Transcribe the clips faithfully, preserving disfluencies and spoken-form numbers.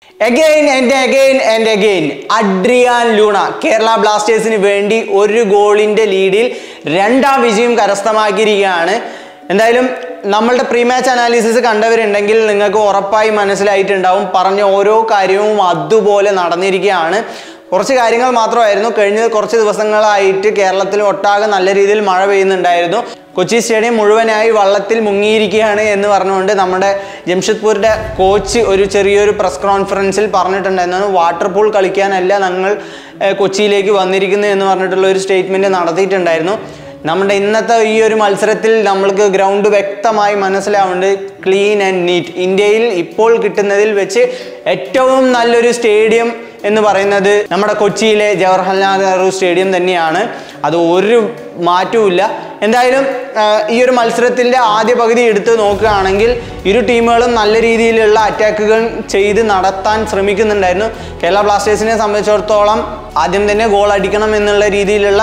Again and again and again, Adrian Luna, Kerala Blasters in Vendi, Uru goal in the lead, Renda Vijim Karastamagiriana, and I am number the pre-match analysis Kandaver and Dangil, Ningako, Orapai, Manaslight and down, Parana Oro, Karium, Adu Bol and Adanirikiana. കുറച്ച് കാര്യങ്ങൾ മാത്രമായിരുന്നു കഴിഞ്ഞ കുറച്ച് ദിവസങ്ങളായിട്ട് കേരളത്തിൽ ഒട്ടാകെ നല്ല രീതിയിൽ മഴ പെയ്യുന്നുണ്ടായിരുന്നു കൊച്ചി സ്റ്റേഡിയം മുഴുവനായി വെള്ളത്തിൽ മുങ്ങിയിരിക്കുകയാണ് എന്ന് പറഞ്ഞുകൊണ്ട് നമ്മുടെ ജംഷഡ്പൂരിന്റെ കോച്ച് ഒരു ചെറിയൊരു പ്രസ് കോൺഫറൻസിൽ പറഞ്ഞിട്ടുണ്ടായിരുന്നു വാട്ടർ പൂൾ കളിക്കാനല്ല ഞങ്ങൾ കൊച്ചിയിലേക്ക് വന്നിരിക്കുന്നു എന്ന് പറഞ്ഞിട്ടുള്ള ഒരു സ്റ്റേറ്റ്മെന്റ് നടത്തിയിട്ടുണ്ടായിരുന്നു നമ്മുടെ ഇന്നത്തെ ഈ ഒരു മത്സരത്തിൽ നമുക്ക് ഗ്രൗണ്ട് വ്യക്തമായി മനസ്സിലാവുന്നുണ്ട് ക്ലീൻ ആൻഡ് നീറ്റ് ഇന്ത്യയിൽ ഇപ്പോൾ കിട്ടുന്നതിൽ വെച്ച് ഏറ്റവും നല്ലൊരു സ്റ്റേഡിയം എന്ന് പറയുന്നത് നമ്മുടെ കൊച്ചിയിലെ ജവഹർലാൽ നെഹ്റു സ്റ്റേഡിയം തന്നെയാണ് അത് ഒരു മാറ്റവുമില്ല എന്തായാലും ഈ ഒരു മത്സരത്തിന്റെ ആദ്യ പകുതി എടുത്ത് നോക്കുകയാണെങ്കിൽ ഇരു ടീമുകളും നല്ല രീതിയിലുള്ള അറ്റാക്കുകൾ ചെയ്ത് നടത്താൻ ശ്രമിക്കുന്നുണ്ടായിരുന്നു കേരള ബ്ലാസ്റ്റേഴ്സിനെ സംബന്ധിച്ചിടത്തോളം ആദ്യം തന്നെ ഗോൾ അടിക്കണം എന്നുള്ള രീതിയിലുള്ള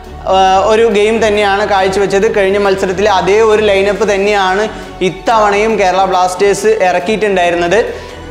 ഒരു ഗെയിം തന്നെയാണ് കാഴ്ചവെച്ചത് കഴിഞ്ഞ മത്സരത്തിൽ അതേ ഒരു ലൈനപ്പ് തന്നെയാണ് ഇത്തവണയും കേരള ബ്ലാസ്റ്റേഴ്സ് ഇറക്കിയിട്ടുണ്ടായിരുന്നത്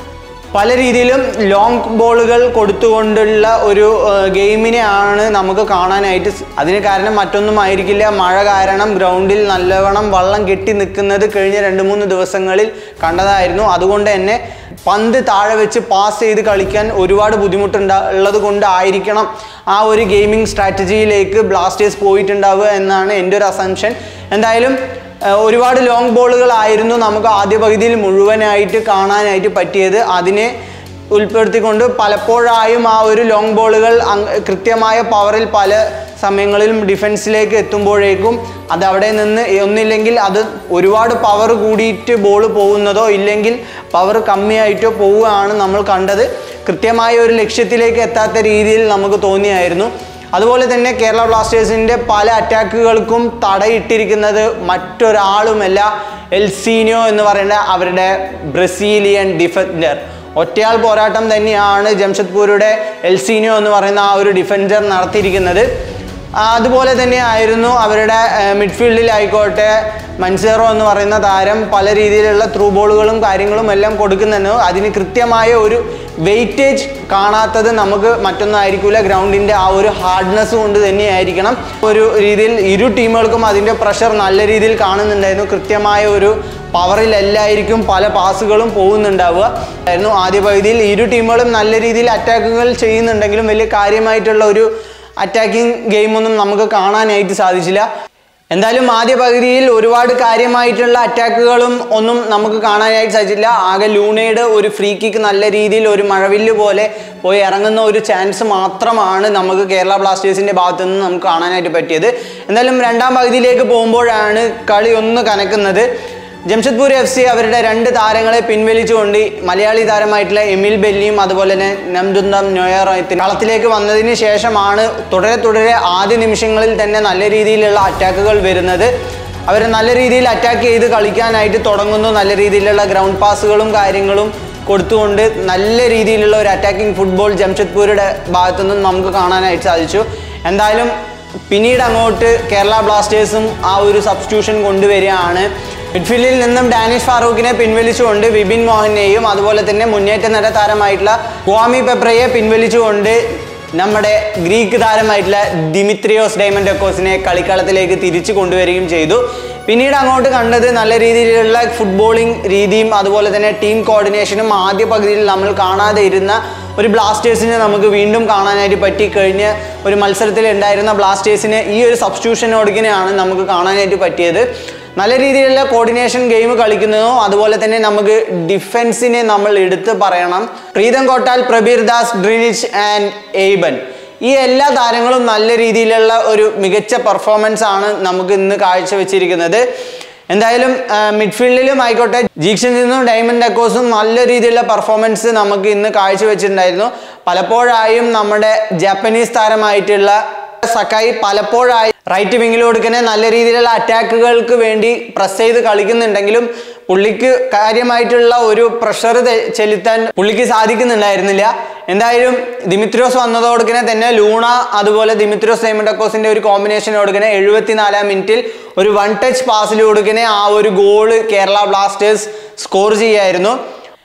പല രീതിയിലും ലോങ് ബോളുകൾ കൊടുത്തുകൊണ്ടുള്ള ഒരു ഗെയിമിനെയാണ് നമുക്ക് കാണാനായിട്ട് അതിന് കാരണം മറ്റൊന്നും ആയിരിക്കില്ല മഴ കാരണം ഗ്രൗണ്ടിൽ നല്ലവണ്ണം വെള്ളം കെട്ടി നിൽക്കുന്നത് കഴിഞ്ഞ രണ്ട് മൂന്ന് ദിവസങ്ങളിൽ കണ്ടതായിരുന്നു അതുകൊണ്ട് തന്നെ പന്ത് താഴെ വെച്ച് പാസ് ചെയ്ത് കളിക്കാൻ ഒരുപാട് ബുദ്ധിമുട്ടുള്ളത് കൊണ്ടായിരിക്കണം ആ ഒരു ഗെയിമിംഗ് സ്ട്രാറ്റജിയിലേക്ക് ബ്ലാസ്റ്റേഴ്സ് പോയിട്ടുണ്ടാവുക എന്നാണ് എൻ്റെ ഒരു അസംഷൻ എന്തായാലും ഒരുപാട് ലോങ് ബോളുകളായിരുന്നു നമുക്ക് ആദ്യ പകുതിയിൽ മുഴുവനായിട്ട് കാണാനായിട്ട് പറ്റിയത് അതിനെ ഉൾപ്പെടുത്തിക്കൊണ്ട് പലപ്പോഴായും ആ ഒരു ലോങ് ബോളുകൾ കൃത്യമായ പവറിൽ പല സമയങ്ങളിലും ഡിഫൻസിലേക്ക് എത്തുമ്പോഴേക്കും അത് അവിടെ നിന്ന് ഒന്നില്ലെങ്കിൽ അത് ഒരുപാട് പവർ കൂടിയിട്ട് ബോൾ പോകുന്നതോ ഇല്ലെങ്കിൽ പവർ കമ്മിയായിട്ടോ പോവുകയാണ് നമ്മൾ കണ്ടത് കൃത്യമായ ഒരു ലക്ഷ്യത്തിലേക്ക് എത്താത്ത രീതിയിൽ നമുക്ക് തോന്നിയായിരുന്നു അതുപോലെ തന്നെ കേരള ബ്ലാസ്റ്റേഴ്സിന്റെ പല അറ്റാക്കുകൾക്കും തടയിട്ടിരിക്കുന്നത് മറ്റൊരാളുമല്ല എൽസീനിയോ എന്ന് പറയുന്ന അവരുടെ ബ്രസീലിയൻ ഡിഫൻഡർ ഒറ്റയാൾ പോരാട്ടം തന്നെയാണ് ജംഷഡ്പൂരുടെ എൽസീനിയോ എന്ന് പറയുന്ന ആ ഒരു ഡിഫൻഡർ നടത്തിയിരിക്കുന്നത് അതുപോലെ തന്നെ ആയിരുന്നു അവരുടെ മിഡ്ഫീൽഡിൽ ആയിക്കോട്ടെ മൻസേറോ എന്ന് പറയുന്ന താരം പല രീതിയിലുള്ള ത്രൂ ബോളുകളും കാര്യങ്ങളും എല്ലാം കൊടുക്കുന്നുണ്ട് അതിന് കൃത്യമായ ഒരു വെയിറ്റേജ് കാണാത്തത് നമുക്ക് മറ്റൊന്നായിരിക്കില്ല ഗ്രൗണ്ടിൻ്റെ ആ ഒരു ഹാർഡ്നെസ് കൊണ്ട് തന്നെയായിരിക്കണം ഒരു രീതിയിൽ ഇരു ടീമുകൾക്കും അതിൻ്റെ പ്രഷർ നല്ല രീതിയിൽ കാണുന്നുണ്ടായിരുന്നു കൃത്യമായ ഒരു പവറിലല്ലായിരിക്കും പല പാസുകളും പോകുന്നുണ്ടാവുക ആയിരുന്നു ആദ്യ പകുതിയിൽ ഇരു ടീമുകളും നല്ല രീതിയിൽ അറ്റാക്കുകൾ ചെയ്യുന്നുണ്ടെങ്കിലും വലിയ കാര്യമായിട്ടുള്ള ഒരു അറ്റാക്കിംഗ് ഗെയിമൊന്നും നമുക്ക് കാണാനായിട്ട് സാധിച്ചില്ല എന്തായാലും ആദ്യ പകുതിയിൽ ഒരുപാട് കാര്യമായിട്ടുള്ള അറ്റാക്കുകളും ഒന്നും നമുക്ക് കാണാനായിട്ട് സാധിച്ചില്ല ആകെ ലൂണയുടെ ഒരു ഫ്രീ കിക്ക് നല്ല രീതിയിൽ ഒരു മഴവില്ല് പോലെ പോയി ഇറങ്ങുന്ന ഒരു ചാൻസ് മാത്രമാണ് നമുക്ക് കേരള ബ്ലാസ്റ്റേഴ്സിന്റെ ഭാഗത്തു നിന്ന് നമുക്ക് കാണാനായിട്ട് പറ്റിയത് എന്തായാലും രണ്ടാം പകുതിയിലേക്ക് പോകുമ്പോഴാണ് കളി ഒന്ന് കനക്കുന്നത് ജംഷഡ്പൂർ എഫ് സി അവരുടെ രണ്ട് താരങ്ങളെ പിൻവലിച്ചുകൊണ്ട് മലയാളി താരമായിട്ടുള്ള എമിൽ ബെല്ലിയും അതുപോലെ തന്നെ നംദുന്ദം നോയറും കളത്തിലേക്ക് വന്നതിന് ശേഷമാണ് തുടരെ തുടരെ ആദ്യ നിമിഷങ്ങളിൽ തന്നെ നല്ല രീതിയിലുള്ള അറ്റാക്കുകൾ വരുന്നത് അവർ നല്ല രീതിയിൽ അറ്റാക്ക് ചെയ്ത് കളിക്കാനായിട്ട് തുടങ്ങുന്നു നല്ല രീതിയിലുള്ള ഗ്രൗണ്ട് പാസുകളും കാര്യങ്ങളും കൊടുത്തുകൊണ്ട് നല്ല രീതിയിലുള്ള ഒരു അറ്റാക്കിംഗ് ഫുട്ബോൾ ജംഷഡ്പൂരുടെ ഭാഗത്തുനിന്നും നമുക്ക് കാണാനായിട്ട് സാധിച്ചു എന്തായാലും പിന്നീട് അങ്ങോട്ട് കേരള ബ്ലാസ്റ്റേഴ്സും ആ ഒരു സബ്സ്റ്റിറ്റ്യൂഷൻ കൊണ്ടുവരികയാണ് മിഡ്ഫീൽഡിൽ നിന്നും ഡാനിഷ് ഫാറൂഖിനെ പിൻവലിച്ചുകൊണ്ട് വിപിൻ മോഹനെയും അതുപോലെ തന്നെ മുന്നേറ്റ നിര താരമായിട്ടുള്ള ക്വാമി പെപ്രയെ പിൻവലിച്ചുകൊണ്ട് നമ്മുടെ ഗ്രീക്ക് താരമായിട്ടുള്ള ദിമിത്രിയോസ് ഡൈമൻഡക്കോസിനെ കളിക്കളത്തിലേക്ക് തിരിച്ചു കൊണ്ടുവരികയും ചെയ്തു പിന്നീട് അങ്ങോട്ട് കണ്ടത് നല്ല രീതിയിലുള്ള ഫുട്ബോളിംഗ് രീതിയും അതുപോലെ തന്നെ ടീം കോർഡിനേഷനും ആദ്യ പകുതിയിൽ നമ്മൾ കാണാതെ ഇരുന്ന ഒരു ബ്ലാസ്റ്റേഴ്സിനെ നമുക്ക് വീണ്ടും കാണാനായിട്ട് പറ്റി കഴിഞ്ഞ ഒരു മത്സരത്തിൽ ഉണ്ടായിരുന്ന ബ്ലാസ്റ്റേഴ്സിനെ ഈ ഒരു സബ്സ്റ്റിറ്റ്യൂഷനോടുകയാണ് നമുക്ക് കാണാനായിട്ട് പറ്റിയത് നല്ല രീതിയിലുള്ള കോർഡിനേഷൻ ഗെയിം കളിക്കുന്നതും അതുപോലെ തന്നെ നമുക്ക് ഡിഫൻസിനെ നമ്മൾ എടുത്ത് പറയണം പ്രീതം കോട്ടാൽ പ്രബീർ ദാസ് ഡ്രിനിച്ച് ആൻഡ് എയ്ബൻ ഈ എല്ലാ താരങ്ങളും നല്ല രീതിയിലുള്ള ഒരു മികച്ച പെർഫോമൻസ് ആണ് നമുക്ക് ഇന്ന് കാഴ്ചവെച്ചിരിക്കുന്നത് എന്തായാലും മിഡ്ഫീൽഡിലും ആയിക്കോട്ടെ ജീക്സിൽ നിന്നും ഡൈമൻഡക്കോസും നല്ല രീതിയിലുള്ള പെർഫോമൻസ് നമുക്ക് ഇന്ന് കാഴ്ചവെച്ചിട്ടുണ്ടായിരുന്നു പലപ്പോഴായും നമ്മുടെ ജാപ്പനീസ് താരമായിട്ടുള്ള സക്കായി പലപ്പോഴായി റൈറ്റ് വിങ്ങിലൊടുക്കനെ നല്ല രീതിയിലുള്ള അറ്റാക്കുകൾക്ക് വേണ്ടി പ്രസ് ചെയ്ത് കളിക്കുന്നുണ്ടെങ്കിലും പുള്ളിക്ക് കാര്യമായിട്ടുള്ള ഒരു പ്രഷർ ചെലുത്താൻ പുള്ളിക്ക് സാധിക്കുന്നുണ്ടായിരുന്നില്ല എന്തായാലും ദിമിത്രിയോസ് വന്നതോടുക്കനെ തന്നെ ലൂണ അതുപോലെ ദിമിത്രിയോസ് ഡൈമൻഡക്കോസിന്റെ ഒരു കോമ്പിനേഷനോടുക്കനെ എഴുപത്തിനാലാം മിനിറ്റിൽ ഒരു വൺ ടച്ച് പാസിലൊടുക്കനെ ആ ഒരു ഗോൾ കേരള ബ്ലാസ്റ്റേഴ്സ് സ്കോർ ചെയ്യായിരുന്നു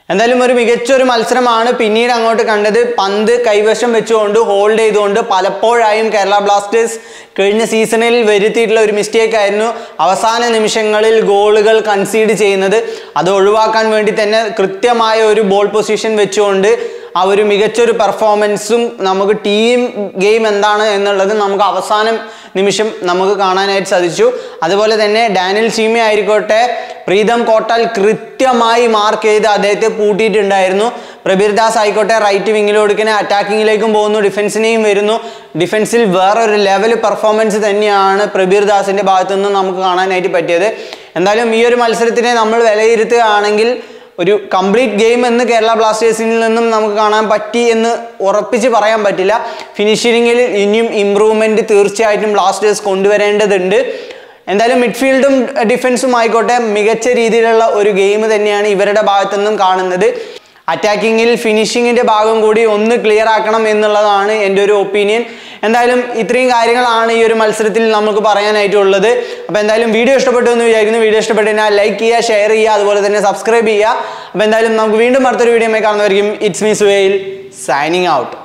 എന്തായാലും ഒരു മികച്ചൊരു മത്സരമാണ് പിന്നീട് അങ്ങോട്ട് കണ്ടത്. പന്ത് കൈവശം വെച്ചുകൊണ്ട് ഹോൾഡ് ചെയ്തുകൊണ്ട് പലപ്പോഴായും കേരള ബ്ലാസ്റ്റേഴ്സ് കഴിഞ്ഞ സീസണിൽ വരുത്തിയിട്ടുള്ള ഒരു മിസ്റ്റേക്ക് ആയിരുന്നു അവസാന നിമിഷങ്ങളിൽ ഗോളുകൾ കൺസീഡ് ചെയ്യുന്നത്. അത് ഒഴിവാക്കാൻ വേണ്ടി തന്നെ കൃത്യമായ ഒരു ബോൾ പൊസിഷൻ വെച്ചുകൊണ്ട് ആ ഒരു മികച്ചൊരു പെർഫോമൻസും നമുക്ക് ടീം ഗെയിം എന്താണ് എന്നുള്ളത് നമുക്ക് അവസാനം നിമിഷം നമുക്ക് കാണാനായിട്ട് സാധിച്ചു. അതുപോലെ തന്നെ ഡാനിയൽ ചീമ ആയിക്കോട്ടെ പ്രീതം കോട്ടാൽ കൃത്യമായി മാർക്ക് ചെയ്ത് അദ്ദേഹത്തെ പൂട്ടിയിട്ടുണ്ടായിരുന്നു. പ്രബീർ ദാസ് ആയിക്കോട്ടെ റൈറ്റ് വിങ്ങിലോടുക്കിനെ അറ്റാക്കിങ്ങിലേക്കും പോകുന്നു, ഡിഫൻസിനെയും വരുന്നു. ഡിഫൻസിൽ വേറൊരു ലെവൽ പെർഫോമൻസ് തന്നെയാണ് പ്രബീർ ദാസിൻ്റെ ഭാഗത്തു നിന്ന് നമുക്ക് കാണാനായിട്ട് പറ്റിയത്. എന്തായാലും ഈ ഒരു മത്സരത്തിനെ നമ്മൾ വിലയിരുത്തുകയാണെങ്കിൽ ഒരു കംപ്ലീറ്റ് ഗെയിം എന്ന് കേരള ബ്ലാസ്റ്റേഴ്സിൽ നിന്നും നമുക്ക് കാണാൻ പറ്റി എന്ന് ഉറപ്പിച്ച് പറയാൻ പറ്റില്ല. ഫിനിഷിങ്ങിൽ ഇനിയും ഇമ്പ്രൂവ്മെൻറ്റ് തീർച്ചയായിട്ടും ബ്ലാസ്റ്റേഴ്സ് കൊണ്ടുവരേണ്ടതുണ്ട്. എന്തായാലും മിഡ്ഫീൽഡും ഡിഫൻസും ആയിക്കോട്ടെ മികച്ച രീതിയിലുള്ള ഒരു ഗെയിം തന്നെയാണ് ഇവരുടെ ഭാഗത്തു നിന്നും കാണുന്നത്. അറ്റാക്കിങ്ങിൽ ഫിനിഷിങ്ങിൻ്റെ ഭാഗം കൂടി ഒന്ന് ക്ലിയർ ആക്കണം എന്നുള്ളതാണ് എൻ്റെ ഒരു ഒപ്പീനിയൻ. എന്തായാലും ഇത്രയും കാര്യങ്ങളാണ് ഈ ഒരു മത്സരത്തിൽ നമുക്ക് പറയാനായിട്ടുള്ളത്. അപ്പോൾ എന്തായാലും വീഡിയോ ഇഷ്ടപ്പെട്ടു എന്ന് വിചാരിക്കുന്നു. വീഡിയോ ഇഷ്ടപ്പെട്ടു കഴിഞ്ഞാൽ ലൈക്ക് ചെയ്യുക, ഷെയർ ചെയ്യുക, അതുപോലെ തന്നെ സബ്സ്ക്രൈബ് ചെയ്യുക. അപ്പോൾ എന്തായാലും നമുക്ക് വീണ്ടും അടുത്തൊരു വീഡിയോ കാണുന്നതായിരിക്കും. It's me Suhail signing out.